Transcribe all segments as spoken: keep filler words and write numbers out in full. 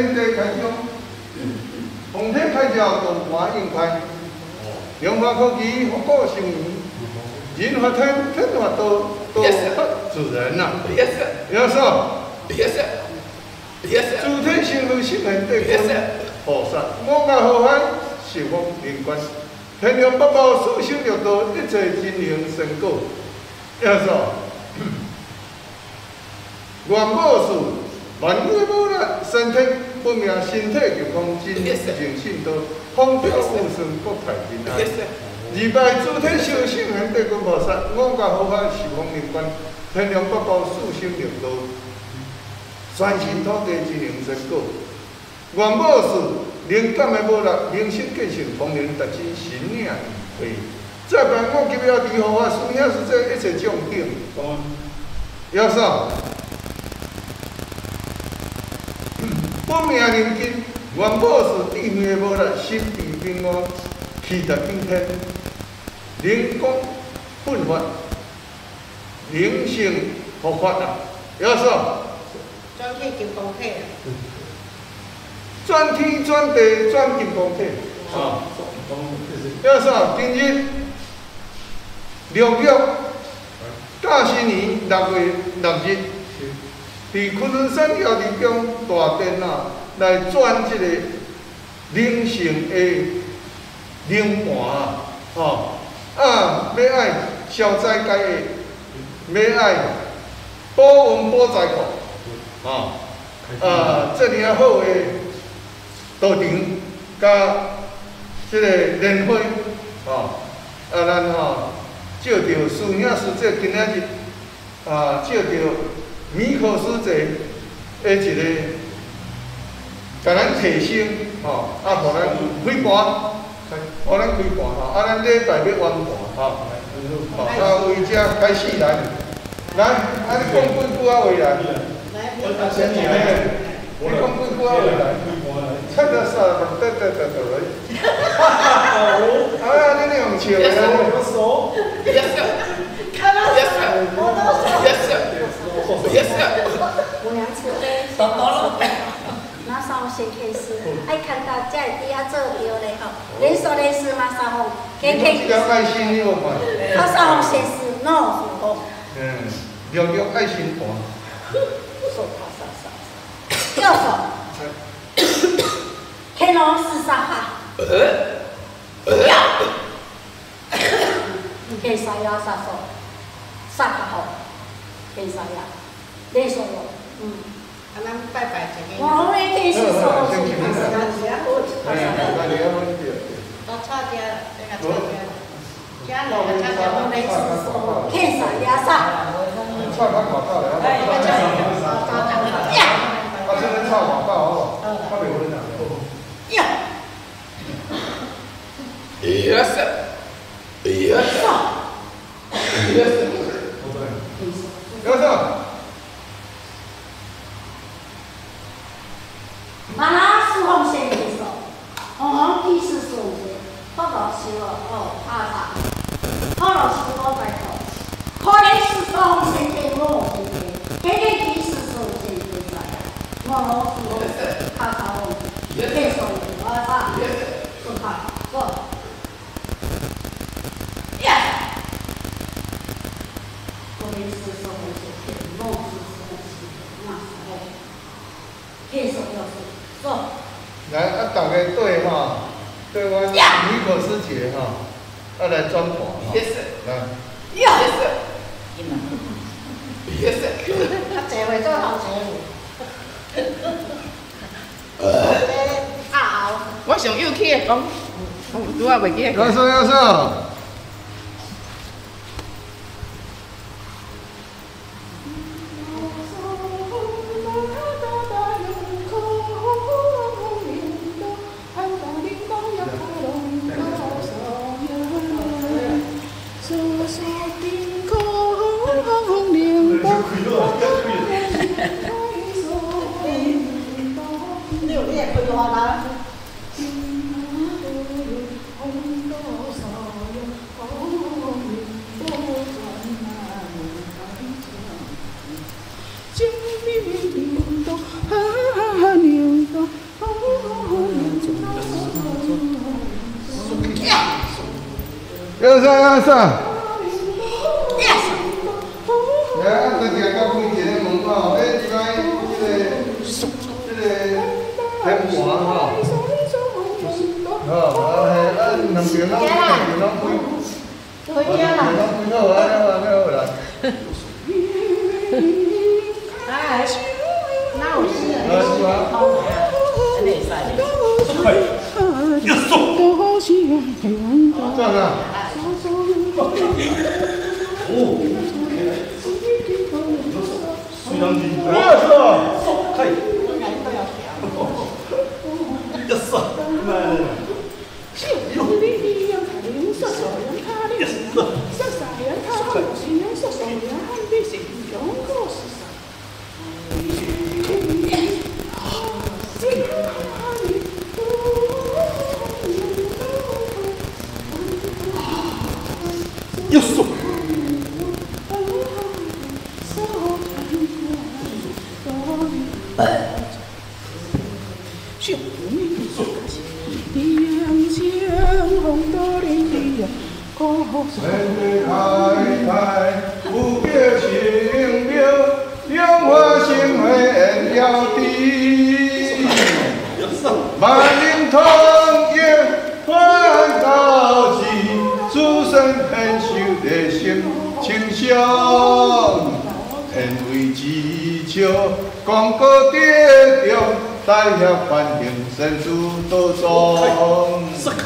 天地开张，奉天开照，动华应开。中华科技福国盛年，人发天，天发道，道发自然呐。有说。诸天圣父心恒地君菩萨，五界好海，十方灵官，天龙八部四修六道，一切真灵神果。有说。元宝是万物无难，身体不命，身体就空真正信道，风调雨顺，国泰民安。二拜诸天圣圣恒地君菩萨，五界好海，十方灵官，天龙八部四修六道，全神土地真灵神果。元宝是灵感的无力，灵性见性，同灵达至神领会。再拜五级要地护法师，也是这一切众顶。要啥？本命人金，元宝是地面的无力，心地平安，气达敬天，灵光奋发，灵性复发啊！要啥？ 转体金刚体。 转天转地转金刚体。啊。要啥？今日六月甲申年六月六日。伫昆仑山庙里中大殿啊，来转这个灵性的灵盘啊，吼啊，要爱消灾解厄，要爱保温保财库，啊啊，这里好的道场甲这个莲花，啊啊，咱吼照着师兄师姐今仔日啊，照着。米考师节的一个，甲咱提升吼，啊，互咱开盘，互咱开盘吼，啊，咱礼拜要完盘吼，吼，啊，为遮开始来，来，啊，你讲几句啊话来？我先听你讲几句啊话来？看得啥？得得得得来。啊，你用笑的啊？我熟。 看到什么我都熟。 Yes sir。我娘子咧，那三先开始，爱看到这底下做掉咧吼，连说连事嘛三方，给给。 要爱心你有看？ 他三方先事喏，是不？ 嗯，要要爱心盘。 说他啥啥？要说，天龙四杀哈。要。你可以杀妖杀手，杀他好。可以啥呀？连说哟，嗯， 啊，咱拜拜一个。 我们也可以是说， 先去看看。哎，那你要问题。 多差点，这个差点。家里的差点， 我们是说，看啥呀啥？ 唱他广告了，哎，我讲，呀，他现在唱广告哦，他没有讲。 呀。 Yes. Yes. Yes. 有啥？ 马拉斯红线的时候，红红提示说的，好老师了哦，阿啥？好老师我拜托，可能是红线的我线的，给给提示说线的啥呀？我老师我阿啥我，给说的阿啥？说他说，呀。可能是说红线的，我是红线的，那时候，给说要说。 来，啊，大家对哈，对我米可师姐哈，啊来转盘哈。 Yes. 来。 Yes. Yes. 他坐会做头坐。啊！ 我上有气的讲，我拄啊袂记。 要说要说。 要啥要啥？来，啊，大家到开一个门吼，诶，即摆即个即个天盘吼，吼，啊嘿，啊两边拢两边拢开， 回家啦。 两边拢开好啊，了啊了啦。 哎，那有事啊？ 啊是啊。 安尼会使。 快，要送。 转啊！ 哦，虽然你不要说。 快，要送，来。又送。 天地开开，有叫生命，两花心花缘了地。万灵通业换道志，诸神偏修的心清香，天为之笑，广告跌中，大侠反应神主多中。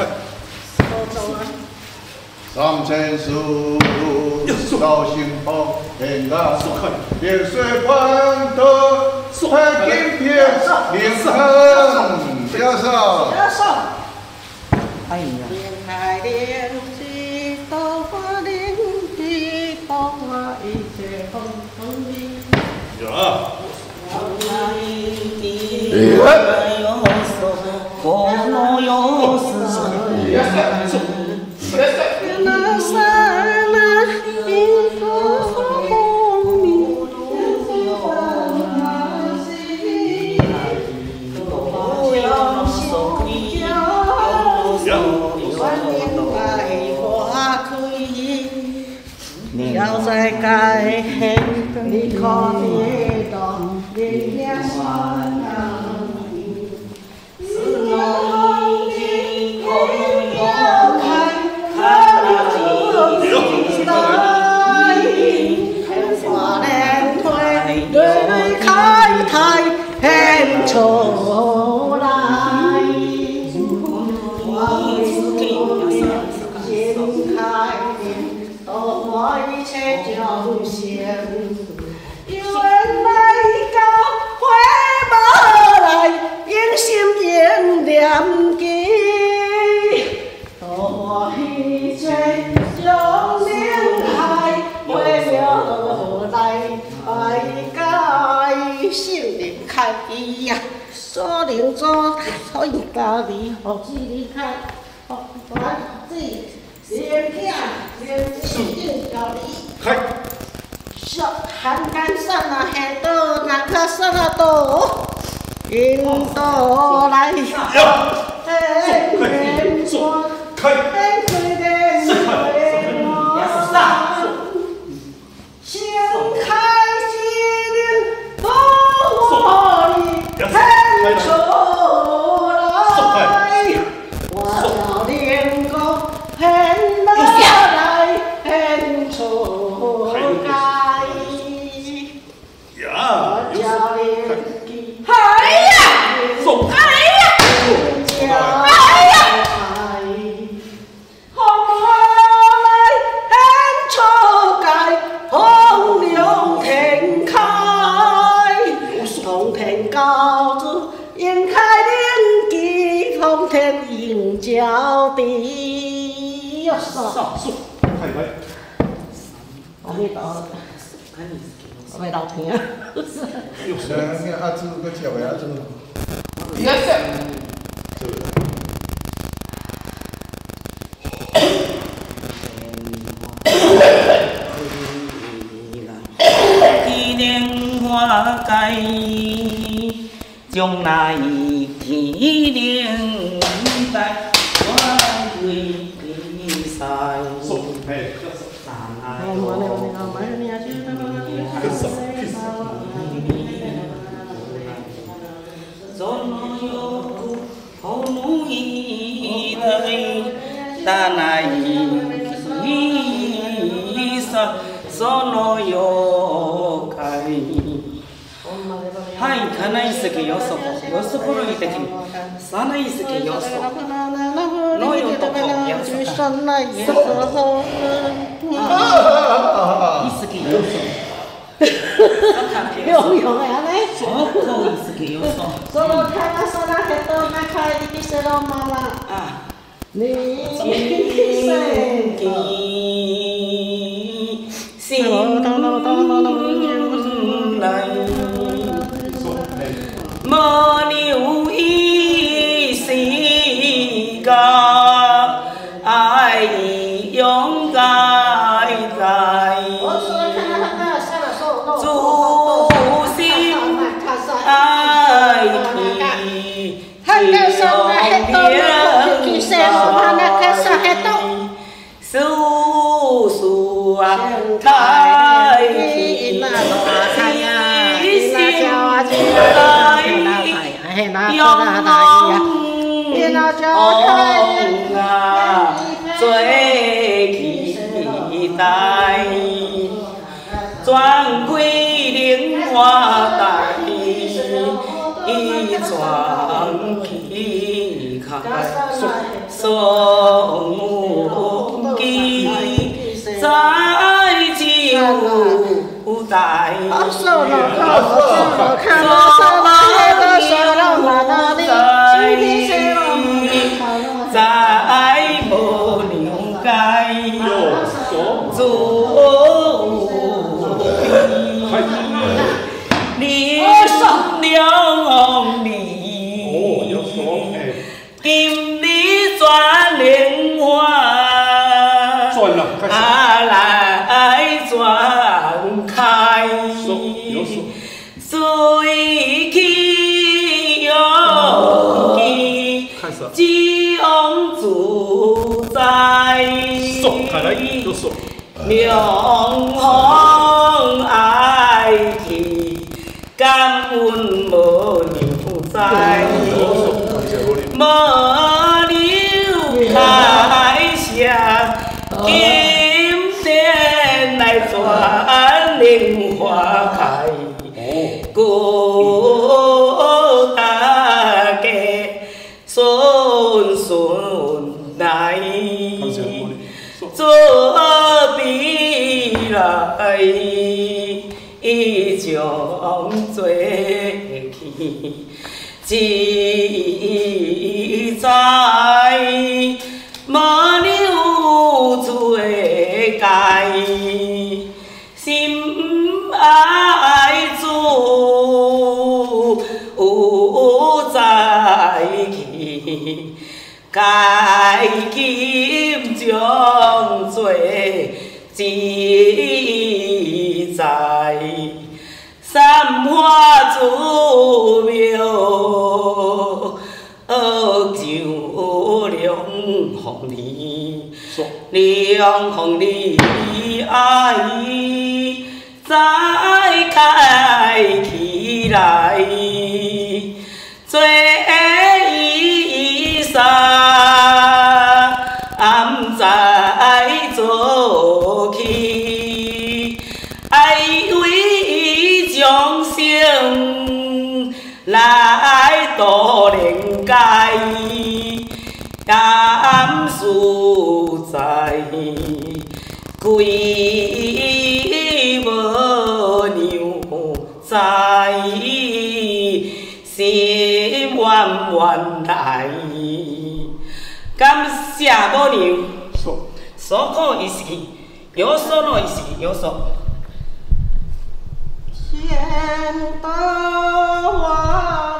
三千树，高兴福，天高，别水翻头，太金片，连横，加上。 哎呀！莲海莲枝，桃花莲枝，桃花一切红红的。 有啊。 桃花一地，有手，红有丝。那刹那，一个红米，不要手里有手，万年百花开，要在改変，你可别当人家酸啊。是我的朋友看。花莲推对开台很出来，我自己心开的，多花一切就行。原来到回不来，用心用念记。多一切将灵海回了来，爱该心灵开呀，做灵做可以家己好自己开，好把自己连片连片叫你开。 小寒干山啊，黑豆那个山啊多，印度来，嘿嘿说。 开， 先开心多我很出来，我要练个很来很出来，我叫练个哎呀， 送哎呀，哎呀。高子迎开灵机，通天应交地。哟， 上树，开开。 我没到，我没到听。 又是那阿朱个叫阿朱。 花开，将来天灵在我归西。 sono yokai hai kana isuke yosoko yosoko no iteki sana isuke yosoko no yotoko yosoko isuke yosoko 用用的安尼。 soko isuke yosoko 所以看到说那个都那开的是了妈妈。 啊你生心来，莫留一世个爱永在在，主心爱你，只有别叔叔啊，太平那西心来，永红啊，最期待，专归莲花台，一桩起开。送机在九代，送在无牛街做你两你今日转莲花，啊来转开，随去有去，只往自在，两方爱去，感恩无牛在。无留开下，今天来转莲花开，祝大家顺顺来，做未来一将做起。自在，无留做界，心爱主有在去，该今将做自在。三花祖庙，就两红梨，两红梨爱再开起来，做衣裳再做起，爱为众生来度人界，甘自在，归无牛在，心愿愿来。感谢母娘，所讲意思，有所の意思，有所。 仙刀啊！